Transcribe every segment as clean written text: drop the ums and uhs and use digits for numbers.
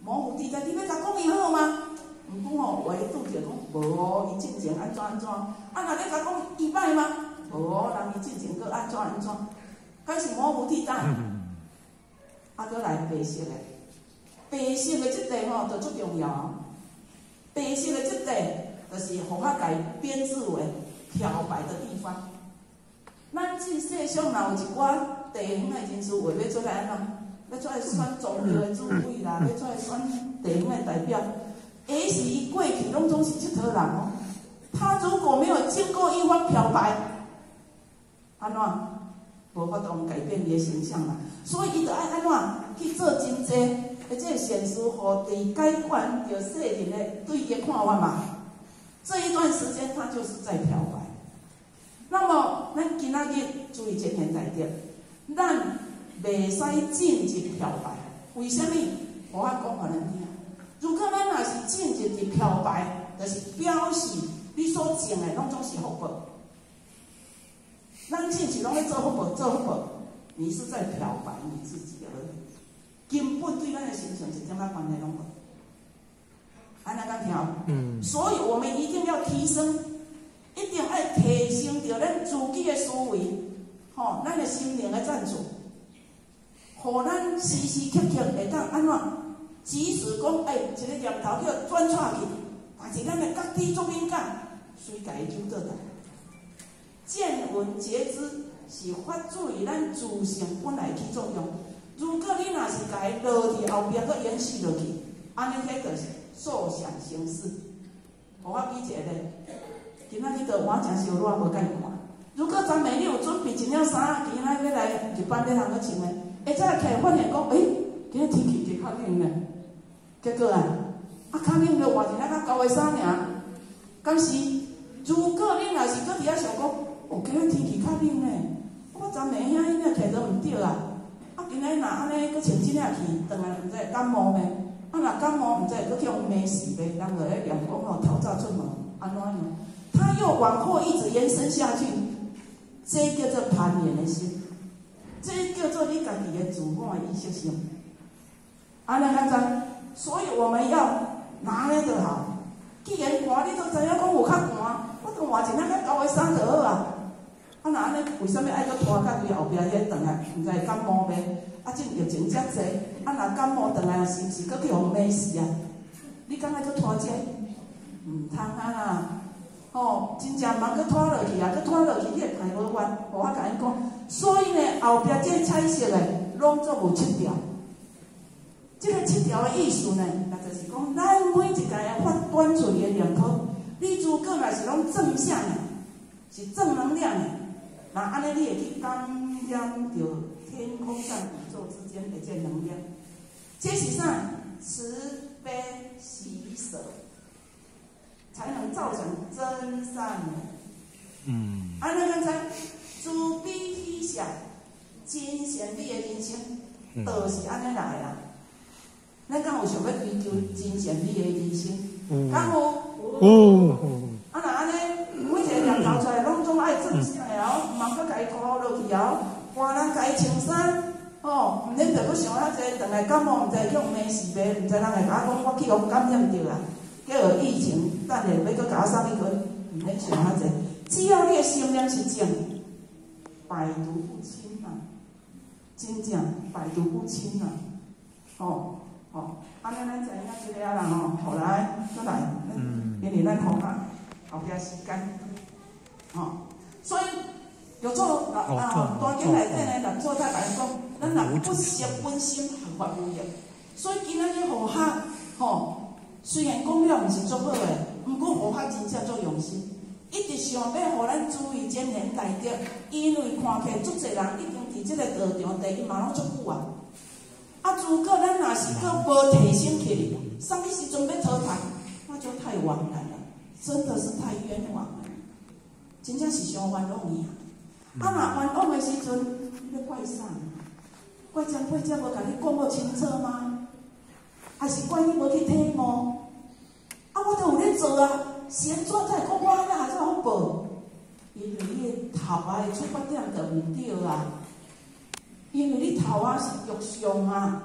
模糊地带，你要甲讲伊好吗？毋过吼，话拄着讲无哦，伊进前安怎安怎，啊，若你甲讲伊歹吗？无哦，人伊进前佫安怎安怎，敢是模糊地带？啊，佫来白色的，白色的即块吼，就足重要。白色的即块，就是互较家编制为漂白的地方。咱即世上若有一寡地方的人士话要出来安怎？要出来选宗教的主委啦，要出来选地方的代表。也是伊过去拢总是佚佗人哦。他如果没有经过一番漂白，安怎无法度改变伊的形象啦。所以伊就爱安怎去做真济，而且显示互地改观着世人的对伊的看法嘛。这一段时间他就是在漂白。那么咱今仔日注意前言来着，咱袂使进入漂白。为什么？我讲互咱听。如果咱若是进入漂白，就是表示你所种的拢总是福报。咱进去拢要做福报，做福报，你是在漂白你自己而已，根本对咱的形象一点仔关系拢无。安尼敢听？所以我们一定要提升，一定要提升着咱自己的思维，吼，咱的心灵的赞助，互咱时时刻刻会当安怎？即使讲一个念头叫转出去，但是咱的觉知足敏感，随家己救倒来。见闻觉知是发自于咱自性本来起作用。如果你若是家己落伫后壁，佮延续落去，安尼迄就是受想行识。我举一个例，今仔日就我诚烧热，无甲伊看。如果昨暝你有准备一领衫，今仔要来日班咧通去穿的，下早起来发现讲，今日天气就较冷呢。结果啊，较冷就换一领较厚的衫尔。敢是？如果你若是搁伫遐想讲，今日天气较冷呢，我昨暝遐迄领摕着毋对啊。今日若安尼搁穿即领去，转来毋知会感冒咩？若感冒毋知会搁去用咩死呗？人就咧念讲吼，头早出门安怎样？他又往后一直延伸下去，这叫做攀缘的心，这叫做你家己的自我的意识性。安尼看知？所以我们要拿捏得好。既然寒，你都知影讲有较寒，我著换一领较厚的衫就好啊。若安尼，为什么爱搁拖到对后壁遐转来？毋知会感冒袂？即疫情遮济，若感冒转来，是毋是搁去互骂死啊？你敢爱搁拖遮？毋通啊啦！吼，真正茫搁拖落去啊，搁拖落去，你会排无完。我甲你讲，所以呢，后壁这彩色的拢做无切掉。这个七条的意思呢，那就是讲，咱每一个人发端出的念头，你如果若是拢正向的，是正能量的，那安尼你会去感染到天空上宇宙之间的这能量。这是啥？慈悲喜舍，才能造成真善美。安尼刚才慈悲喜舍，真善美的人生，就是安尼来啦。咱敢有想要追求真善美的人生？敢有？若安尼，每一个念头出来，拢总爱正向的哦，毋通搁家己拖落去哦。换人家己穿衫，毋免着搁想遐济，转来感冒，毋知会去互骂死呗，毋知人会甲我讲我去互感染着啊。叫有疫情，等下要搁甲我送去，毋免想遐济。只要你的心念是正，百毒不侵啊！真正百毒不侵啊！安尼咱知影即个啦吼，后来再来，因为咱好啊，后壁时间，所以有做大经内底呢，人做在来讲，咱若不识本心，行法无益。所以今仔日学校，虽然讲了毋是足好诶，毋过学校真正足用心，一直想要互咱注意前言内底，因为看起足侪人已经伫即个道场第一嘛拢足久啊。如果咱若是搁无提升起，啥物时阵要淘汰，那就太枉然了，真的是太冤枉了，真正是伤冤枉伊啊！若冤枉的时阵，你要怪啥？怪张佩姐无甲你讲好清楚吗？还是怪你无去体悟？我都有咧做啊，先做才讲我安尼还是好报，因为你的头的出发点就毋对啊。因为你头是欲上啊，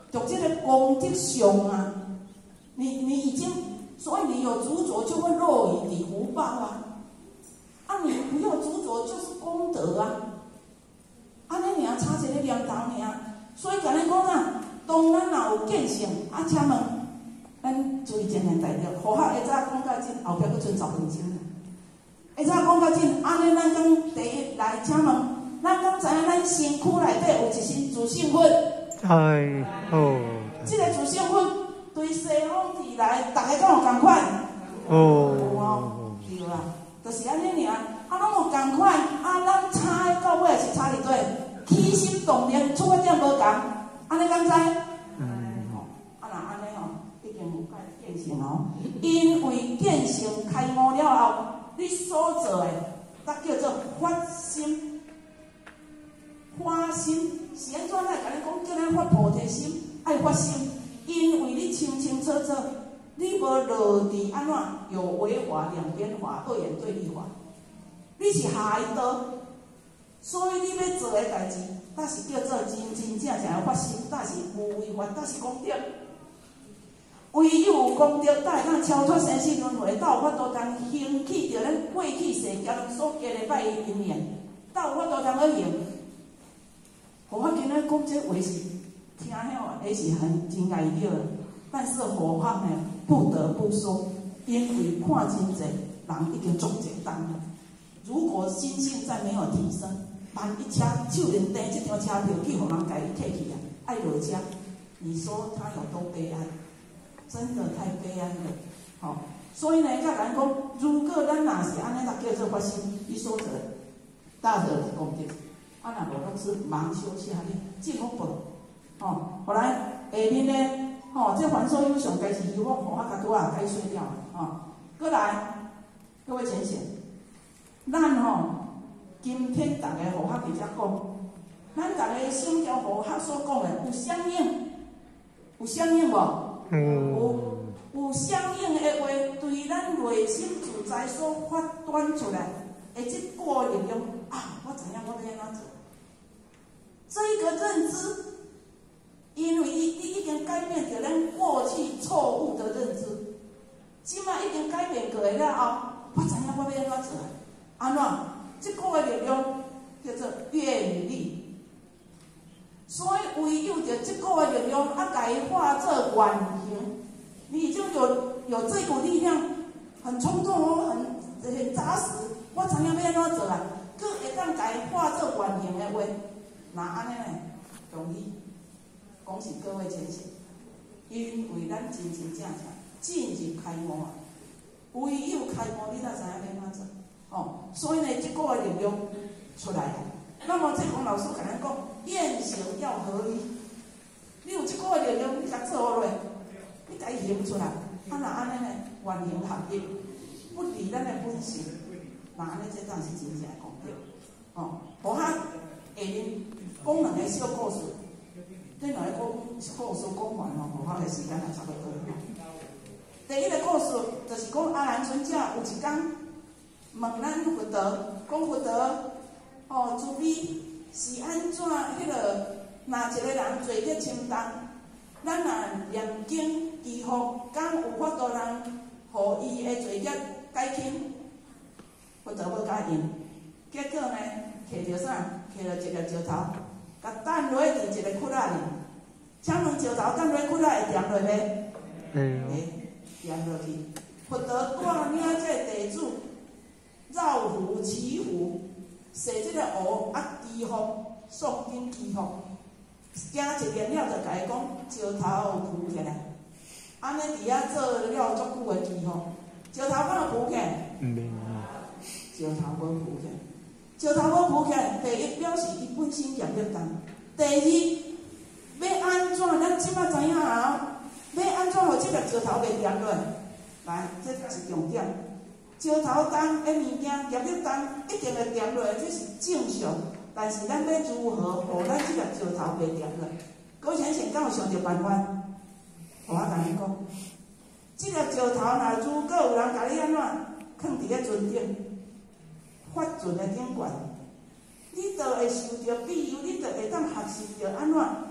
就这个功德上啊，你已经，所以你有执着就会落于你福报啊。啊，你不要执着就是功德啊。安尼尔差一个念头尔，所以甲你讲啊，当咱若有见性，啊，请问咱注意前言大条，好学会早讲较紧，后壁佫剩10分钟呢。会早讲较紧，安尼咱讲第一来，请问，咱敢知影咱身躯内底有一身自性分？ 哎，哦。 这个自性分对西方地来，大家敢有共款？ 哦。 有哦，对啦，就是安尼尔。啊，拢有共款，啊，咱差的到尾是差伫对，起心动念出发点无共，安尼敢知？吼，啊若安尼吼，已经有见性哦。因为见性开悟了后，你所做的，那叫做发心。发心是安怎来？甲你讲，叫咱发菩提心，爱发心，因为你清清楚楚，你无落伫安怎有为法、两边法、二元对立法。你是下一道，所以你要做的代志，那是叫做真真正正的发心，那是无为法，那是功德。唯有有功德，才会当超脱生死轮回，才有法度通兴起着咱过去世间所结的歹因缘，才有法度通去行。佛法今仔讲这话是听了也是很真爱了，但是佛法呢不得不说，因为看真济人已经足简单了。如果心性再没有提升，万一车就连订这张车票去互人家己摕去啊，爱落车，你说他有多悲哀？真的太悲哀了。好，所以呢，甲人讲，如果咱若是安尼，那叫做发心，伊所做大德的功德，啊，若无拢是盲修下咧，进福报。哦，后来下面呢，哦，这凡所有上该是希望佛法甲拄啊解说了哦。过来，各位浅显。咱吼，今天大家佛学伫遮讲，咱大家心交佛学所讲的有相应，有相应无？有相应的话，对咱内心自在所发端出来的这股力量啊，我知影我要安怎做。这个认知，因为伊已经改变着咱过去错误的认知，即摆已经改变过了后，我知影我要安怎做。安怎？这股的力量叫做愿力，所以唯有着这股的力量，啊，甲伊化作原形，你已经有这股力量，很冲动哦，很扎实。我知影要安怎做啊？佮会当甲伊化作原形的话，那安尼呢？容易，恭喜各位前贤，因为咱真真正正进入开悟啊，唯有开悟，你才知影要安怎做。哦，所以呢，这股的力量出来了。那么这孔老师可能讲，言行要合一。你有这股的力量，你甲做落，你甲伊行出来，啊，那安尼呢，原形合一，不离咱的本性，那安尼这当是真正的功德。哦，佛学下面讲两个小故事，这两个故事讲完哦，佛学的时间也差不多了。第一个故事就是讲阿难尊者有一天。问咱佛陀，讲佛陀，哦，慈悲是安怎？迄个，若一个人做业清淡，咱若念经祈福，敢有法度通，互伊的罪业减轻？佛陀要甲应，结果呢，摕着啥？摕着一个石头，甲担落伫一个窟仔里。请问石头担落窟仔会掂落袂？会掂落去。佛陀带领这个弟子。绕湖祈福，设这个湖啊，祈福诵经祈福，行一遍了就甲伊讲石头浮起来，安尼伫遐做了足久的祈福，石头敢有浮起来？石头无浮起来，石头无浮起来，第一表示伊本身业力重，第二要安怎？咱即摆知影啊，要安怎互这个石头袂掂落？来，这是重点。石头重的物件，业力重，一定会掂落，这是正常。但是咱要如何互咱这个石头袂掂落？各位先生，敢有想着办法？我甲你讲，这个石头若如果有人甲你安怎放伫咧船顶，发船的顶悬，你就会受着庇佑，你就会当学习着安怎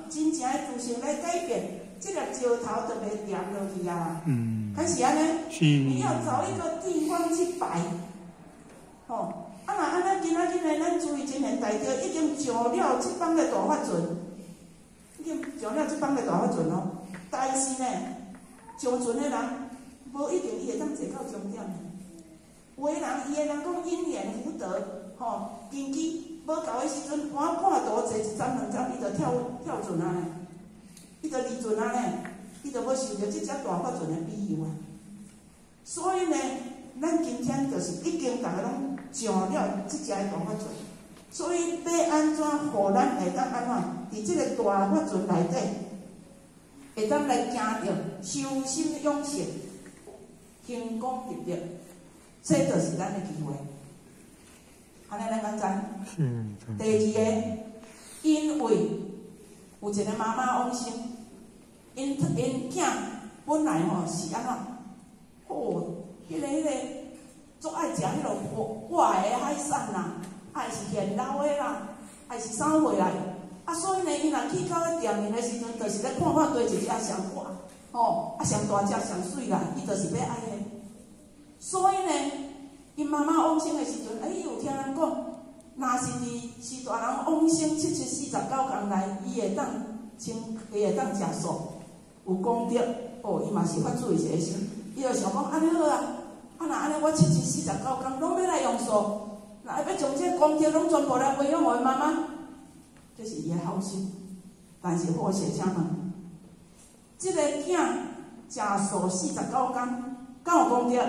真正的自信来改变，这个石头就袂掉落去啊。开始安尼，你要找一个地方去摆，吼。啊，若安尼今仔日呢，咱注意今年大着已经上了这帮的大法船，已经上了这帮的大法船咯。但是呢，上船的人无一定伊会当坐到终点。有的人，伊的人讲因缘福德，吼，根基无够的时阵，半度坐一站两站，伊就跳船啊呢，伊就离船啊呢，伊就要受到这只大法船的庇佑啊。所以呢，咱今天就是已经大家拢上了这只大法船，所以要安怎，互咱会当安怎，伫这个大法船内底，会当来行着修心养性，轻功立德。这就是咱的机会，安尼咱敢知？第二个，因为有一个妈妈往生，因囝本来是安怎？迄个足爱食迄落活的海产啦，还是现捞的啦，还是啥货来？所以呢，伊若去到迄店面的时阵，就是咧看对一只上活，上大只上水啦，伊就是要爱迄。所以呢，因妈妈往生的时阵，伊有听人讲，若是是大人往生749天内，伊会当食素，有功德，伊嘛是发自一个心，伊就想讲安尼好啊，若安尼我749天拢要来用素，若要将这功德拢全部来回向我的妈妈，这是伊的好心。但是好势请问，这个囝食素49天，敢有功德？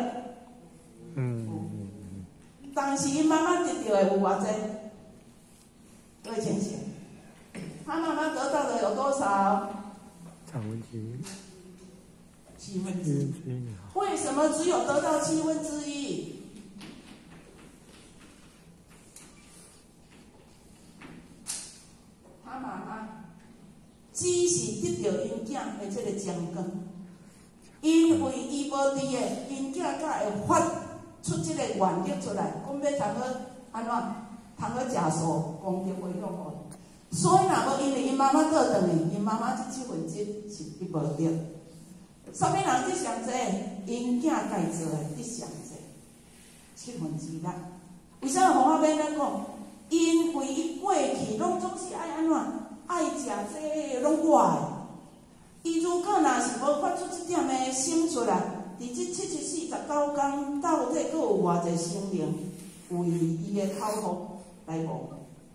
当时因妈妈得到的有偌济？各位请想，他妈妈得到的有多少？1/7。为什么只有得到1/7？他妈妈只是得到因囝的这个奖根，因为伊无伫的，因囝才会发出这个愿力出来，讲要通好安怎，通好食素，功德回向我。所以若无因为因妈妈倒转去，因妈妈这7/7是伊无得。啥物人得上济？因囝家做的得上济，6/7。为啥互我要咱讲？因为伊过去拢总是爱安怎？爱食这拢我的。伊如果若是无发出这点的心出来，伫这749天到底阁有偌济生灵为伊的口福来无？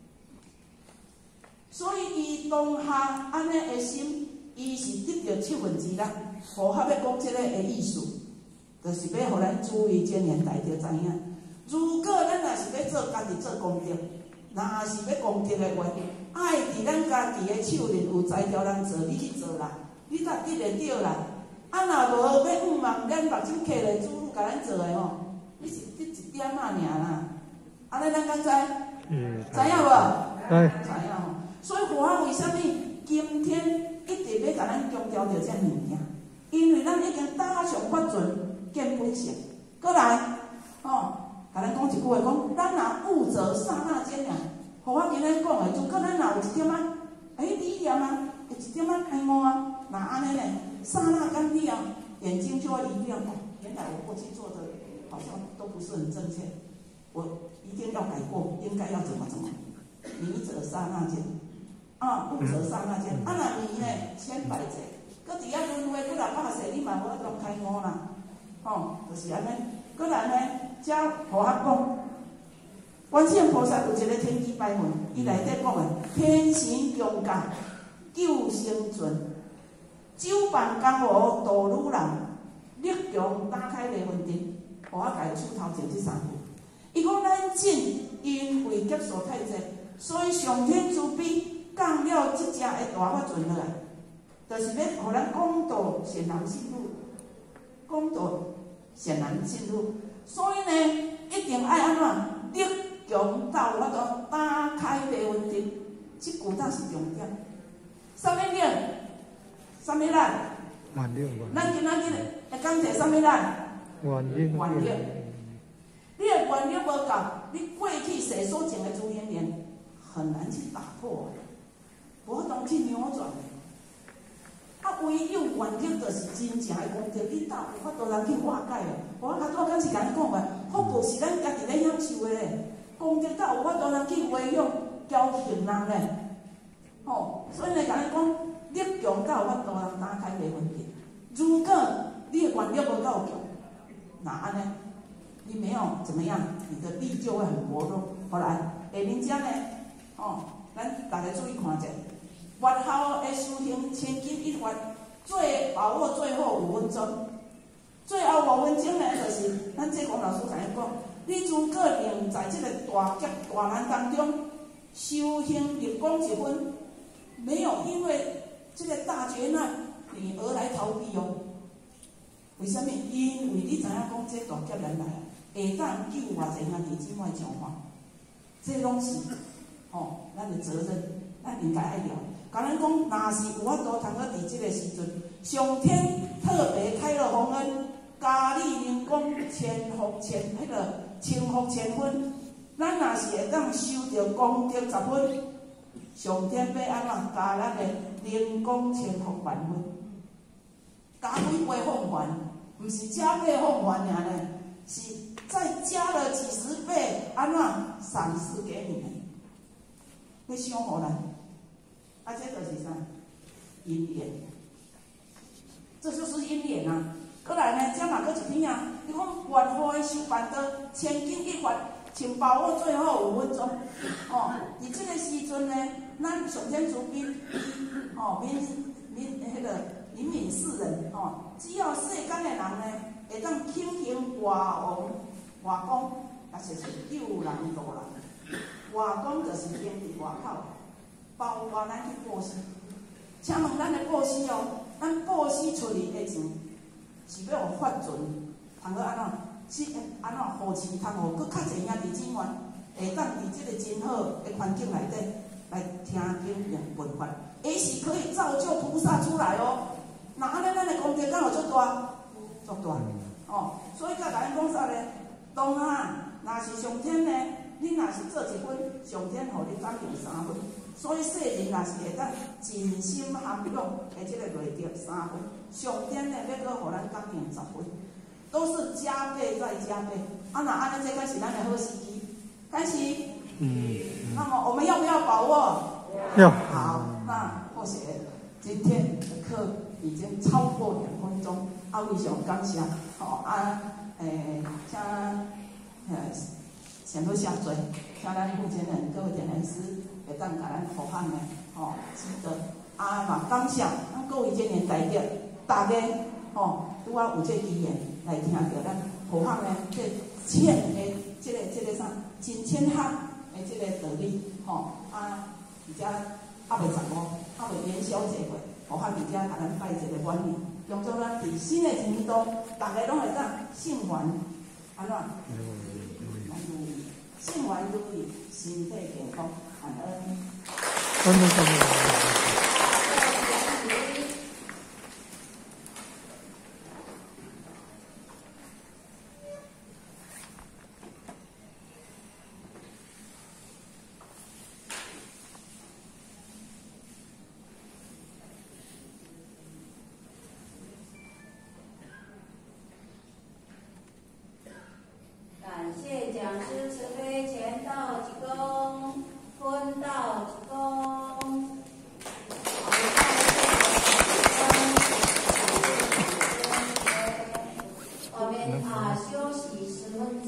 所以伊当下安尼的心，伊是得到7/7啦。互合要讲这个的意思，就是要互咱注意这年代着知影。如果咱若是要做家己做功德，若是要功德的话，爱伫咱家己的手里有才调人做，你去做啦，你才得会着啦。若无要望咱目睭刻咧主甲咱做的你是得一点仔尔啦。安尼咱敢知？知影无？知影吼。所以我为什么今天一直要甲咱强调着这物件？因为咱已经搭上法船见本性，过来，甲咱讲一句话，讲咱若悟则刹那间尔，互我今日讲的，如果咱若有一点仔，理念啊，有一点仔开悟啊，那安尼呢，刹那间了，眼睛就会一亮，原来我过去做的好像都不是很正确，我一定要改过，应该要怎么？迷则刹那间，悟则刹那间，若迷呢，千百劫。搁伫遐轮回，搁来拍势，你嘛无法度开悟啦，就是安尼。搁来呢，才互我讲，观世音菩萨有一个天机摆文，伊内底讲的天神降驾救生存，九办公务度女人，力强打开离婚阵，互我家出头前这3句。伊讲咱尽因为劫数太济，所以上天慈悲降了这只的大法船落来。就是要互咱广度显然信路，广度显然信路。所以呢，一定爱安怎？力强到法度打开离婚阵，这句才是重点。啥物力？啥物力？咱今仔日会讲者啥物力？愿力。你的愿力无够，你过去世所种的诸因缘很难去打破。 无法度去扭转。啊，唯有原则就是真正的功德，你倒有法度通去化解哦。我较早敢是甲你讲话，福报是咱家己咧享受的咧，功德倒有法度通去培养教训人咧。吼，所以呢，甲咱讲，力强才有法度通打开个问题。如果你的原力无够强，那安尼，你没有怎么样，你的力就会很薄弱。后来下面讲呢，哦，咱大家注意看者。越后的修行千金一发，最把握最后5分钟。最后5分钟呢，就是咱这讲老师甲咱讲，你如果能在这个大劫大难当中修行立功1分，没有因为这个大劫难你而来逃避哦。为什么？因为你知影讲这大劫难来，会当救偌济兄弟姊妹上岸，这拢是咱的责任，咱应该爱了。甲咱讲，若是有法度通到伫即个时阵，上天特别开了洪恩，加你能讲千福千分，咱若是会当收到功德10分，上天要安怎加咱的能讲千福万分，加几倍奉还，毋是加倍奉还尔呢，是再加了几10倍，安怎赏赐给你们，要想互咱。啊，这就是啥？因缘，这就是因缘啊！过来呢，再嘛搁一篇啊，你讲越好的修办道，千金一发，请把握最后5分钟。哦，伫这个时阵呢，咱上天主宾，怜悯世人，只要世间的人呢，会当庆幸外王外公，也就是救人渡人。外公就是天伫外口。包括咱去布施，请问咱的布施哦，咱布施出去的钱是要有法准，通个安怎？是安怎扶持，通互搁较侪兄弟姊妹会当伫即个真好的环境内底来听经念闻法，也是可以造就菩萨出来哦。那安尼咱的功德敢有足大？足大哦。所以甲咱讲啥咧？当下若是上天呢，你若是做1分，上天互你感应3分。所以世人若是会当尽心含用的这个累积3分，上天呢要搁互咱感应10分，都是加倍再加倍。啊，那安尼这个是咱的好时机，开始。那么我们要不要把握？ 要。 好，那或许今天的课已经超过2分钟，非常感谢。请多谢罪，请咱负责人各位点人师。会当甲咱互喊的，值得嘛感谢咱各位这年代表，大家拄啊有这机缘来听到咱互喊的这欠的这个啥真浅汉的这个道理，而且还袂15，还袂元宵节过，互喊而且甲咱拜一个晚年，用作咱伫新的一年度，大家拢会当幸运安怎？如意，幸运如意，身体健康。感恩。 休息10分钟。